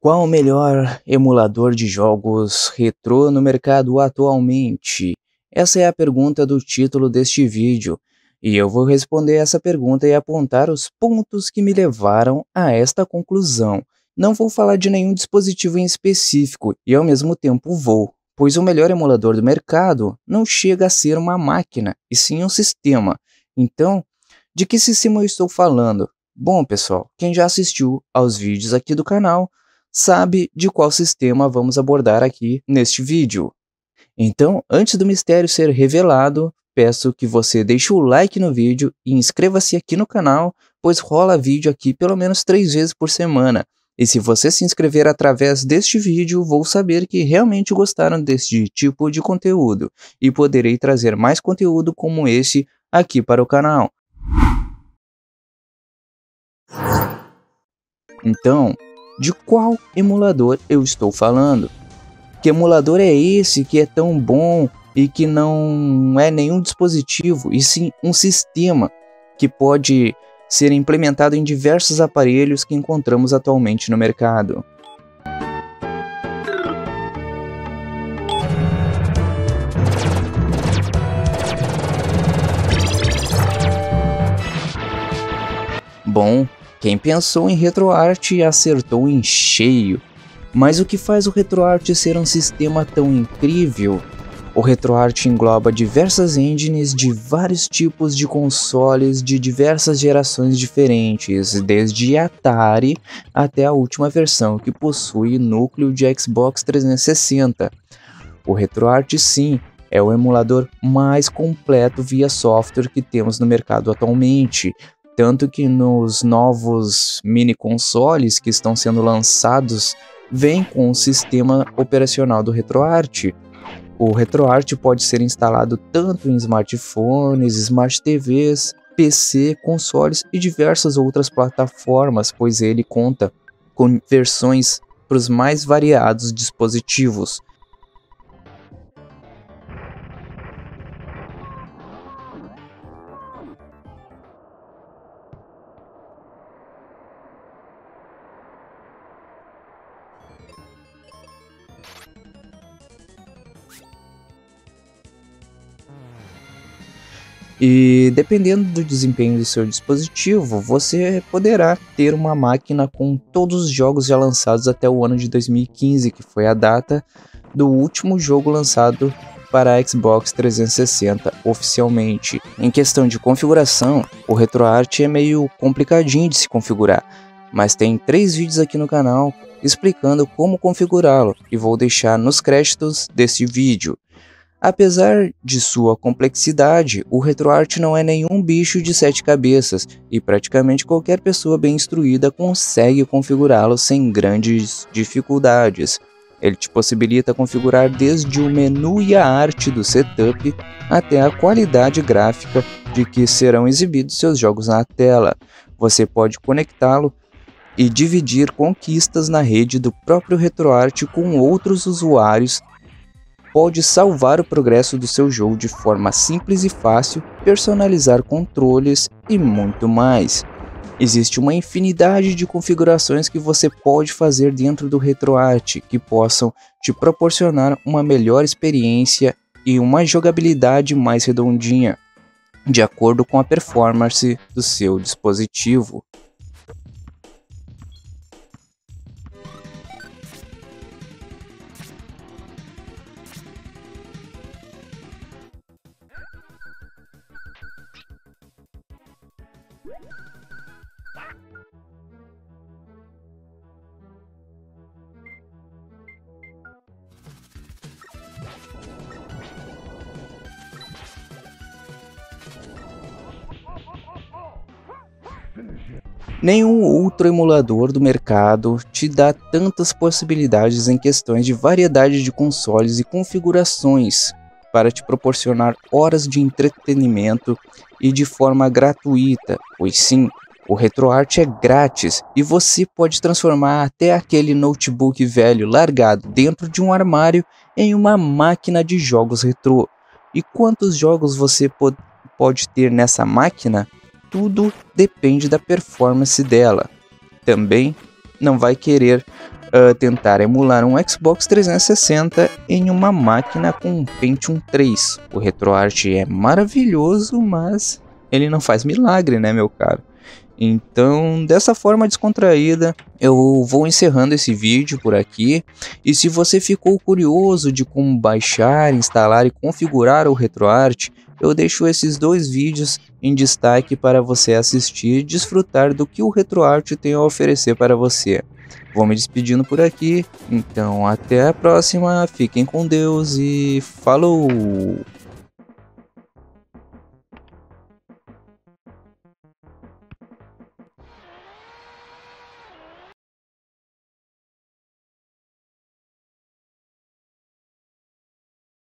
Qual o melhor emulador de jogos retrô no mercado atualmente? Essa é a pergunta do título deste vídeo, e eu vou responder essa pergunta e apontar os pontos que me levaram a esta conclusão. Não vou falar de nenhum dispositivo em específico, e ao mesmo tempo vou, pois o melhor emulador do mercado não chega a ser uma máquina, e sim um sistema. Então, de que sistema eu estou falando? Bom, pessoal, quem já assistiu aos vídeos aqui do canal sabe de qual sistema vamos abordar aqui neste vídeo. Então, antes do mistério ser revelado, peço que você deixe o like no vídeo e inscreva-se aqui no canal, pois rola vídeo aqui pelo menos 3 vezes por semana. E se você se inscrever através deste vídeo, vou saber que realmente gostaram deste tipo de conteúdo e poderei trazer mais conteúdo como esse aqui para o canal. Então, de qual emulador eu estou falando? Que emulador é esse que é tão bom e que não é nenhum dispositivo, e sim um sistema que pode ser implementado em diversos aparelhos que encontramos atualmente no mercado? Bom, quem pensou em RetroArch acertou em cheio. Mas o que faz o RetroArch ser um sistema tão incrível? O RetroArch engloba diversas engines de vários tipos de consoles de diversas gerações diferentes, desde Atari até a última versão que possui núcleo de Xbox 360. O RetroArch, sim, é o emulador mais completo via software que temos no mercado atualmente. Tanto que nos novos mini consoles que estão sendo lançados, vem com o sistema operacional do RetroArch. O RetroArch pode ser instalado tanto em smartphones, smart TVs, PC, consoles e diversas outras plataformas, pois ele conta com versões para os mais variados dispositivos. E dependendo do desempenho do seu dispositivo, você poderá ter uma máquina com todos os jogos já lançados até o ano de 2015, que foi a data do último jogo lançado para a Xbox 360 oficialmente. Em questão de configuração, o RetroArch é meio complicadinho de se configurar, mas tem 3 vídeos aqui no canal explicando como configurá-lo e vou deixar nos créditos desse vídeo. Apesar de sua complexidade, o RetroArch não é nenhum bicho de 7 cabeças e praticamente qualquer pessoa bem instruída consegue configurá-lo sem grandes dificuldades. Ele te possibilita configurar desde o menu e a arte do setup até a qualidade gráfica de que serão exibidos seus jogos na tela. Você pode conectá-lo e dividir conquistas na rede do próprio RetroArch com outros usuários. Pode salvar o progresso do seu jogo de forma simples e fácil, personalizar controles e muito mais. Existe uma infinidade de configurações que você pode fazer dentro do RetroArch que possam te proporcionar uma melhor experiência e uma jogabilidade mais redondinha, de acordo com a performance do seu dispositivo. Nenhum outro emulador do mercado te dá tantas possibilidades em questões de variedade de consoles e configurações para te proporcionar horas de entretenimento e de forma gratuita, pois sim, o RetroArch é grátis e você pode transformar até aquele notebook velho largado dentro de um armário em uma máquina de jogos retrô. E quantos jogos você pode ter nessa máquina? Tudo depende da performance dela. Também não vai querer tentar emular um Xbox 360 em uma máquina com um Pentium 3. O RetroArch é maravilhoso, mas ele não faz milagre, né, meu caro? Então, dessa forma descontraída, eu vou encerrando esse vídeo por aqui. E se você ficou curioso de como baixar, instalar e configurar o RetroArch, eu deixo esses 2 vídeos em destaque para você assistir e desfrutar do que o RetroArch tem a oferecer para você. Vou me despedindo por aqui, então até a próxima, fiquem com Deus e falou!